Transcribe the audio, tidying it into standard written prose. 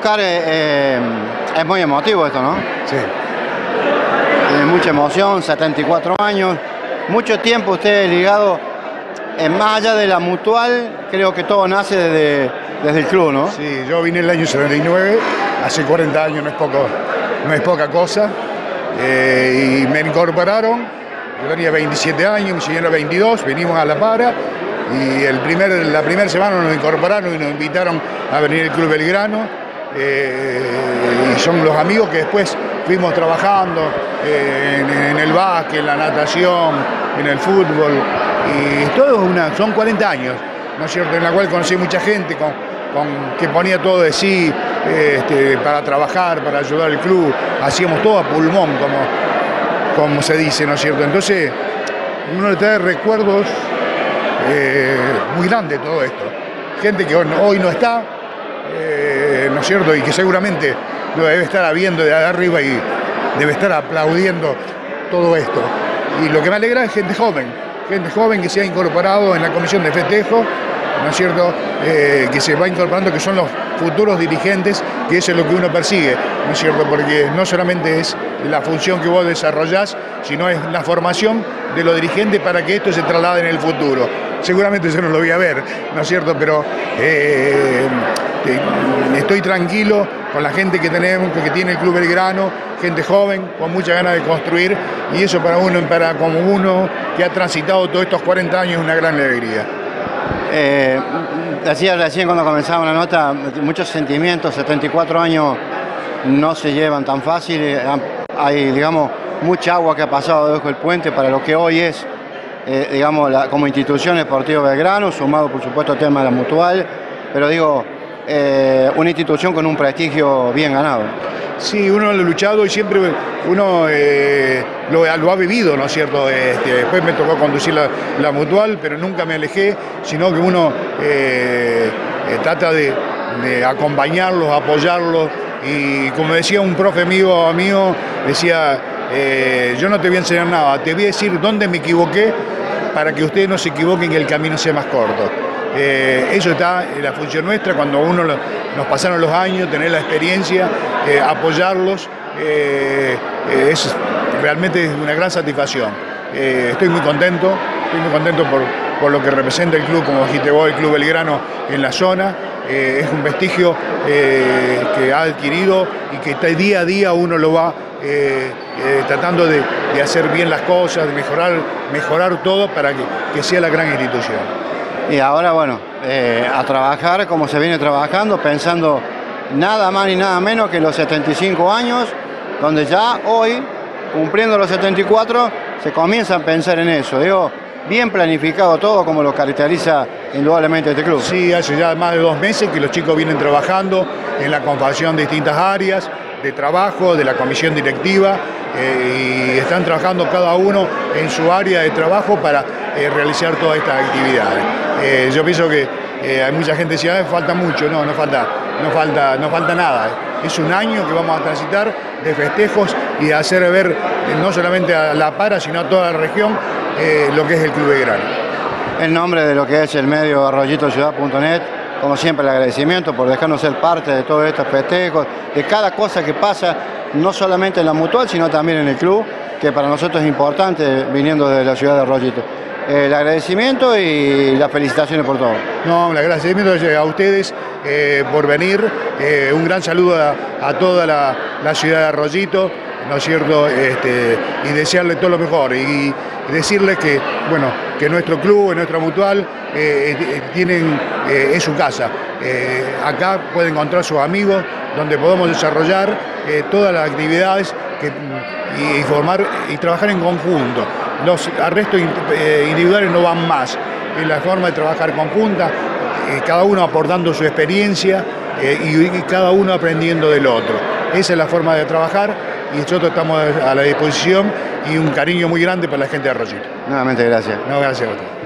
Oscar, es muy emotivo esto, ¿no? Sí. Mucha emoción, 74 años, mucho tiempo usted ligado, más allá de la mutual, creo que todo nace desde el club, ¿no? Sí, yo vine en el año 79, hace 40 años, no es poca cosa, y me incorporaron, yo tenía 27 años, mi señora 22, venimos a La Para, y la primera semana nos incorporaron y nos invitaron a venir al Club Belgrano, y son los amigos que después fuimos trabajando en el básquet, en la natación, en el fútbol, y todo son 40 años, ¿no es cierto?, en la cual conocí mucha gente que ponía todo de sí para trabajar, para ayudar al club, hacíamos todo a pulmón, como se dice, ¿no es cierto? Entonces, uno le trae recuerdos muy grandes de todo esto. Gente que hoy no está, ¿no es cierto? Y que seguramente lo debe estar viendo de arriba y debe estar aplaudiendo todo esto. Y lo que me alegra es gente joven que se ha incorporado en la comisión de festejo, ¿no es cierto?, que se va incorporando, que son los futuros dirigentes, que eso es lo que uno persigue, ¿no es cierto?, porque no solamente es la función que vos desarrollás, sino es la formación de los dirigentes para que esto se traslade en el futuro. Seguramente yo no lo voy a ver, ¿no es cierto?, pero estoy tranquilo con la gente que tenemos, que tiene el Club Belgrano, gente joven, con mucha ganas de construir, y eso como uno que ha transitado todos estos 40 años, es una gran alegría. Decía recién cuando comenzaba la nota, muchos sentimientos, 74 años no se llevan tan fácil, hay, digamos, mucha agua que ha pasado debajo del puente para lo que hoy es, digamos, como institución Sportivo Belgrano, sumado por supuesto al tema de la mutual, pero digo, una institución con un prestigio bien ganado. Sí, uno lo ha luchado y siempre uno lo ha vivido, ¿no es cierto? Después me tocó conducir la mutual, pero nunca me alejé, sino que uno trata de acompañarlos, apoyarlos, y como decía un profe amigo mío, decía, yo no te voy a enseñar nada, te voy a decir dónde me equivoqué para que ustedes no se equivoquen y el camino sea más corto. Eso está en la función nuestra, cuando nos pasaron los años, tener la experiencia, apoyarlos, realmente es una gran satisfacción. Estoy muy contento por lo que representa el club, como dijiste vos, el Club Belgrano en la zona. Es un vestigio que ha adquirido y que día a día uno lo va tratando de hacer bien las cosas, de mejorar todo para que sea la gran institución. Y ahora, bueno, a trabajar como se viene trabajando, pensando nada más ni nada menos que los 75 años, donde ya hoy, cumpliendo los 74, se comienza a pensar en eso. Digo, bien planificado todo, como lo caracteriza indudablemente este club. Sí, hace ya más de 2 meses que los chicos vienen trabajando en la confección de distintas áreas de trabajo, de la comisión directiva, y están trabajando cada uno en su área de trabajo para realizar todas estas actividades. Yo pienso que hay mucha gente que dice, falta mucho, no falta nada. Es un año que vamos a transitar de festejos y de hacer ver no solamente a La Para, sino a toda la región lo que es el Club Belgrano. En nombre de lo que es el medio arroyitociudad.net, como siempre el agradecimiento por dejarnos ser parte de todos estos festejos, de cada cosa que pasa, no solamente en la mutual, sino también en el club, que para nosotros es importante viniendo de la ciudad de Arroyito. El agradecimiento y las felicitaciones por todo. No, el agradecimiento a ustedes por venir, un gran saludo a toda la ciudad de Arroyito, ¿no es cierto? Y desearles todo lo mejor y decirles que, bueno, que nuestro club, nuestra mutual, es su casa. Acá pueden encontrar sus amigos, donde podemos desarrollar todas las actividades y formar y trabajar en conjunto. Los arrestos individuales no van más. Es la forma de trabajar conjunta, cada uno aportando su experiencia y cada uno aprendiendo del otro. Esa es la forma de trabajar y nosotros estamos a la disposición y un cariño muy grande para la gente de Arroyito. Nuevamente gracias. No, gracias a usted.